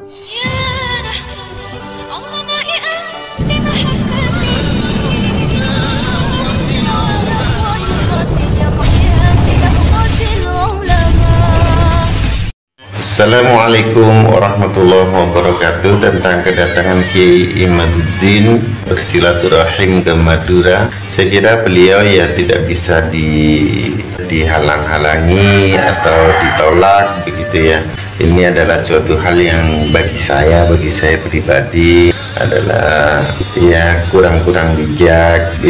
Assalamualaikum warahmatullahi wabarakatuh. Tentang kedatangan Kiai Imaduddin bersilaturahim ke Madura, saya kira beliau ya tidak bisa dihalang-halangi atau ditolak begitu ya. Ini adalah suatu hal yang bagi saya pribadi adalah ya kurang bijak.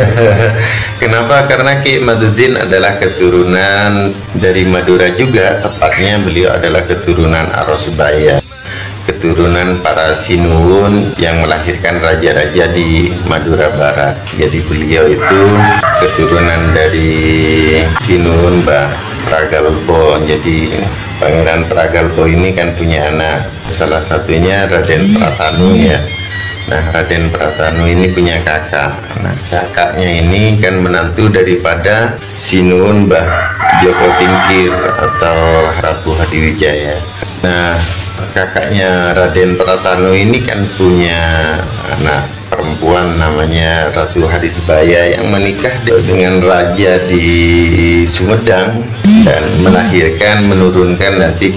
Kenapa? Karena Kiai Imaduddin adalah keturunan dari Madura juga, tepatnya beliau adalah keturunan Arosbaya, keturunan para Sinuhun yang melahirkan raja-raja di Madura Barat. Jadi beliau itu keturunan dari Sinuhun Mbah Pragalpo. Jadi Pangeran Pragalpo ini kan punya anak, salah satunya Raden Pratanu ya. Nah, Raden Pratanu ini punya kakak. Nah, kakaknya ini kan menantu daripada Sinuhun Mbah Joko Tingkir atau Prabu Hadiwijaya. Nah, kakaknya Raden Pratanu ini kan punya anak perempuan namanya Ratu Harisbaya yang menikah dengan raja di Sumedang dan menurunkan nanti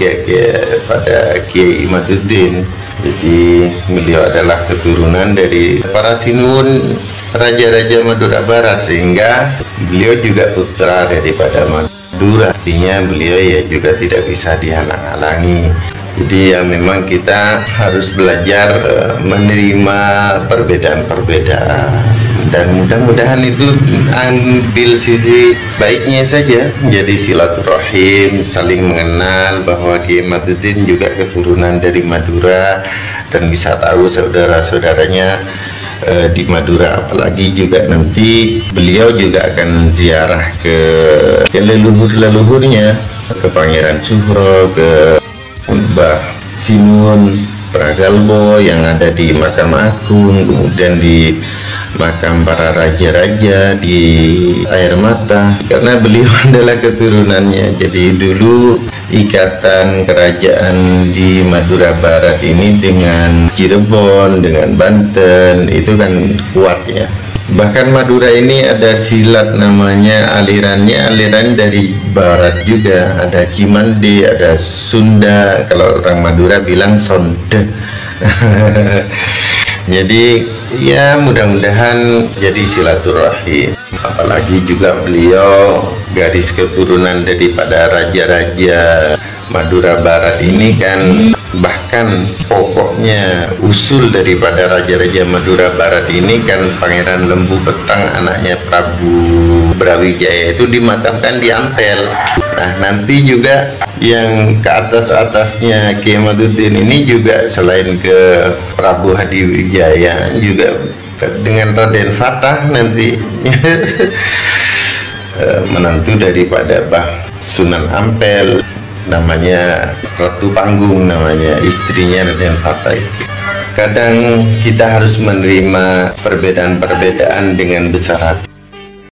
kepada Kiai Imaduddin. Jadi beliau adalah keturunan dari para Sinuhun raja-raja Madura Barat, sehingga beliau juga putra daripada Madura. Artinya beliau ya juga tidak bisa dihalang-halangi. Jadi ya memang kita harus belajar menerima perbedaan-perbedaan, dan mudah-mudahan itu ambil sisi baiknya saja. Jadi silaturahim, saling mengenal bahwa Kiai Imaduddin juga keturunan dari Madura dan bisa tahu saudara-saudaranya di Madura. Apalagi juga nanti beliau juga akan ziarah ke leluhur-leluhurnya, ke Pangeran Suhro, ke Mbah Sinuhun Pragalpo yang ada di Makam Agung, kemudian di makam para raja-raja di Air Mata, karena beliau adalah keturunannya. Jadi dulu ikatan kerajaan di Madura Barat ini dengan Cirebon, dengan Banten itu kan kuat ya. Bahkan Madura ini ada silat namanya, aliran dari barat juga, ada Cimande, ada Sunda, kalau orang Madura bilang Sonde. Jadi ya mudah-mudahan jadi silaturahim. Apalagi juga beliau garis keturunan daripada raja-raja Madura Barat ini kan, bahkan pokoknya usul daripada raja-raja Madura Barat ini kan Pangeran Lembu Betang, anaknya Prabu Brawijaya, itu dimakamkan di Ampel. Nah, nanti juga yang ke atasnya Kiai Imaduddin ini juga selain ke Prabu Hadiwijaya juga dengan Raden Fatah nanti menantu daripada Bah Sunan Ampel, namanya Ratu Panggung, namanya istrinya Raden Fatah itu. Kadang kita harus menerima perbedaan-perbedaan dengan besar hati.